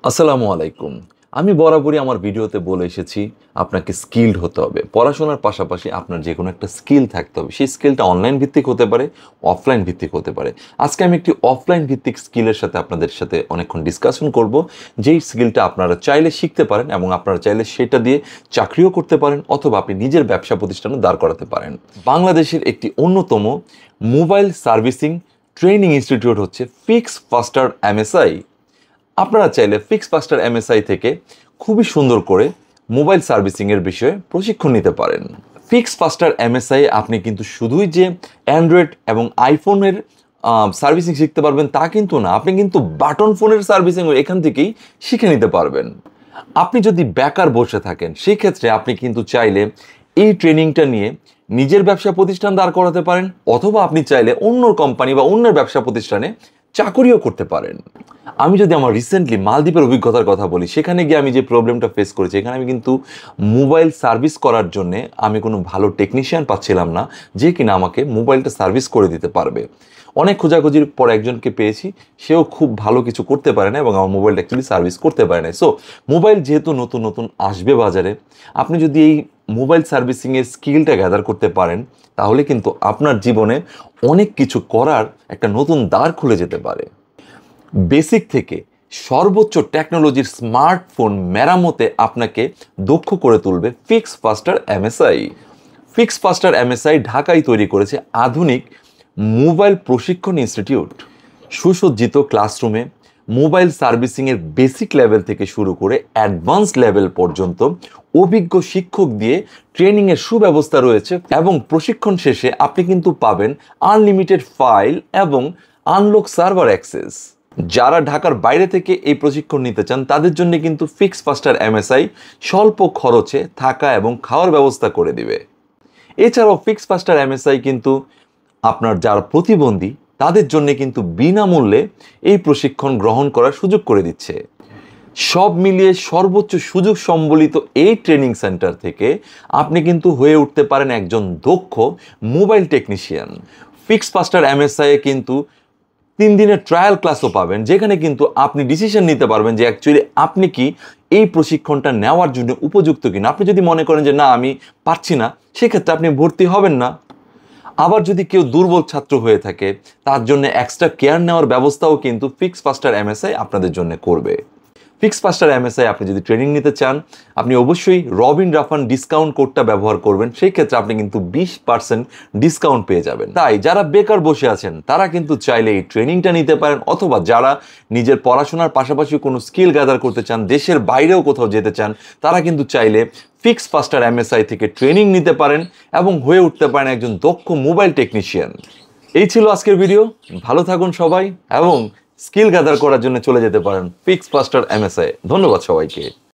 আসসালামু আলাইকুম। আমি বরাবরই আমার ভিডিওতে বলে এসেছি আপনাকে স্কিলড হতে হবে। পড়াশোনার পাশাপাশি আপনার যে কোনো একটা স্কিল থাকতে হবে। সেই স্কিলটা অনলাইন ভিত্তিক হতে পারে, অফলাইন ভিত্তিক হতে পারে। আজকে আমি একটি অফলাইন ভিত্তিক স্কিলের সাথে আপনাদের সাথে অনেকক্ষণ ডিসকাশন করব, যেই স্কিলটা আপনারা চাইলে শিখতে পারেন এবং আপনারা চাইলে সেটা দিয়ে চাকরিও করতে পারেন অথবা আপনি নিজের ব্যবসা প্রতিষ্ঠানও দাঁড় করাতে পারেন। বাংলাদেশের একটি অন্যতম মোবাইল সার্ভিসিং ট্রেনিং ইনস্টিটিউট হচ্ছে ফিক্স ফাস্টার এমএসআই। আপনারা চাইলে ফিক্স ফাস্টার এমএসআই থেকে খুবই সুন্দর করে মোবাইল সার্ভিসিংয়ের বিষয়ে প্রশিক্ষণ নিতে পারেন। ফিক্স ফাস্টার এমএসআই আপনি কিন্তু শুধুই যে অ্যান্ড্রয়েড এবং আইফোনের সার্ভিসিং শিখতে পারবেন তা কিন্তু না, আপনি কিন্তু বাটন ফোনের সার্ভিসিং এখান থেকেই শিখে নিতে পারবেন। আপনি যদি বেকার বসে থাকেন সেই ক্ষেত্রে আপনি কিন্তু চাইলে এই ট্রেনিংটা নিয়ে নিজের ব্যবসা প্রতিষ্ঠান দাঁড় করাতে পারেন অথবা আপনি চাইলে অন্য কোম্পানি বা অন্য ব্যবসা প্রতিষ্ঠানে চাকরিও করতে পারেন। আমি যদি আমার রিসেন্টলি মালদ্বীপের অভিজ্ঞতার কথা বলি, সেখানে গিয়ে আমি যে প্রবলেমটা ফেস করেছি, এখানে আমি কিন্তু মোবাইল সার্ভিস করার জন্যে আমি কোনো ভালো টেকনিশিয়ান পাচ্ছিলাম না যে কিনা আমাকে মোবাইলটা সার্ভিস করে দিতে পারবে। অনেক খোঁজাখুঁজির পর একজনকে পেয়েছি, সেও খুব ভালো কিছু করতে পারে না এবং আমার মোবাইলটা অ্যাকচুয়ালি সার্ভিস করতে পারে না। সো মোবাইল যেহেতু নতুন নতুন আসবে বাজারে, আপনি যদি এই মোবাইল সার্ভিসিংয়ের স্কিলটা গ্যাদার করতে পারেন তাহলে কিন্তু আপনার জীবনে অনেক কিছু করার একটা নতুন দ্বার খুলে যেতে পারে। বেসিক থেকে সর্বোচ্চ টেকনোলজির স্মার্টফোন মেরামতে আপনাকে দক্ষ করে তুলবে fix faster MSI. Fix faster MSI ঢাকায় তৈরি করেছে আধুনিক মোবাইল প্রশিক্ষণ ইনস্টিটিউট। সুসজ্জিত ক্লাসরুমে মোবাইল সার্ভিসিংয়ের বেসিক লেভেল থেকে শুরু করে অ্যাডভান্স লেভেল পর্যন্ত অভিজ্ঞ শিক্ষক দিয়ে ট্রেনিংয়ের সুব্যবস্থা রয়েছে এবং প্রশিক্ষণ শেষে আপনি কিন্তু পাবেন আনলিমিটেড ফাইল এবং আনলক সার্ভার অ্যাক্সেস। যারা ঢাকার বাইরে থেকে এই প্রশিক্ষণ নিতে চান তাদের জন্য কিন্তু ফিক্স ফাস্টার এমএসআই স্বল্প খরচে থাকা এবং খাওয়ার ব্যবস্থা করে দিবে। এছাড়াও ফিক্স ফাস্টার এমএসআই কিন্তু আপনার যারা প্রতিবন্ধী তাদের জন্য কিন্তু বিনামূল্যে এই প্রশিক্ষণ গ্রহণ করার সুযোগ করে দিচ্ছে। সব মিলিয়ে সর্বোচ্চ সুযোগ সম্বলিত এই ট্রেনিং সেন্টার থেকে আপনি কিন্তু হয়ে উঠতে পারেন একজন দক্ষ mobile technician. Fix faster MSI কিন্তু 3 দিনের ট্রায়াল ক্লাসও পাবেন, যেখানে কিন্তু আপনি ডিসিশন নিতে পারবেন যে অ্যাকচুয়ালি আপনি কি এই প্রশিক্ষণটা নেওয়ার জন্য উপযুক্ত কিনা। আপনি যদি মনে করেন যে না আমি পারছি না, সেক্ষেত্রে আপনি ভর্তি হবেন না। আবার যদি কেউ দুর্বল ছাত্র হয়ে থাকে তার জন্য এক্সট্রা কেয়ার নেওয়ার ব্যবস্থাও কিন্তু ফিক্স ফাস্টার এমএসআই আপনাদের জন্য করবে। ফিক্স ফাস্টার এমএসআই আপনি যদি ট্রেনিং নিতে চান আপনি অবশ্যই RobinRafan ডিসকাউন্ট কোডটা ব্যবহার করবেন, সেই ক্ষেত্রে আপনি কিন্তু 20% ডিসকাউন্ট পেয়ে যাবেন। তাই যারা বেকার বসে আছেন তারা কিন্তু চাইলে এই ট্রেনিংটা নিতে পারেন অথবা যারা নিজের পড়াশোনার পাশাপাশি কোনো স্কিল গ্যাদার করতে চান, দেশের বাইরেও কোথাও যেতে চান, তারা কিন্তু চাইলে ফিক্স ফাস্টার এমএসআই থেকে ট্রেনিং নিতে পারেন এবং হয়ে উঠতে পারেন একজন দক্ষ মোবাইল টেকনিশিয়ান। এই ছিল আজকের ভিডিও। ভালো থাকুন সবাই এবং স্কিল গ্যাদার করার জন্য চলে যেতে পারেন ফিক্স ফাস্টার এমএসআই। ধন্যবাদ সবাইকে।